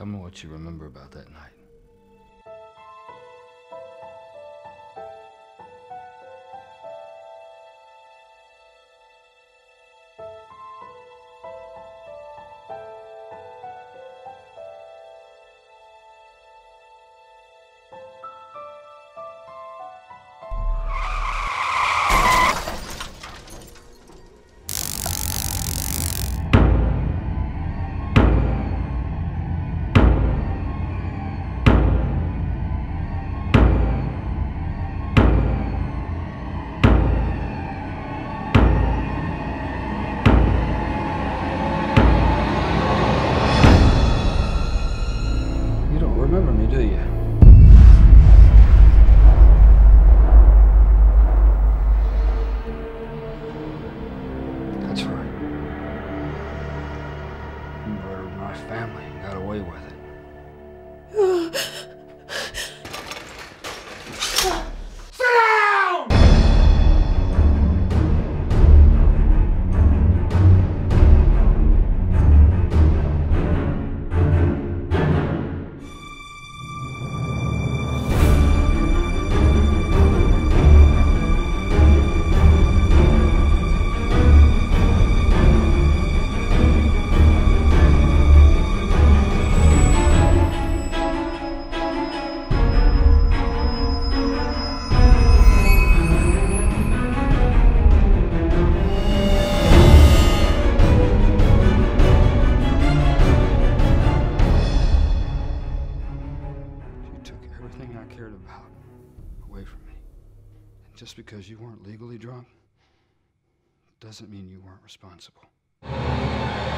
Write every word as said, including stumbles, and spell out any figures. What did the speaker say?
Tell me what you remember about that night. Remember me, do you? That's right. You murdered my family and got away with it. Everything I cared about away from me. And just because you weren't legally drunk doesn't mean you weren't responsible.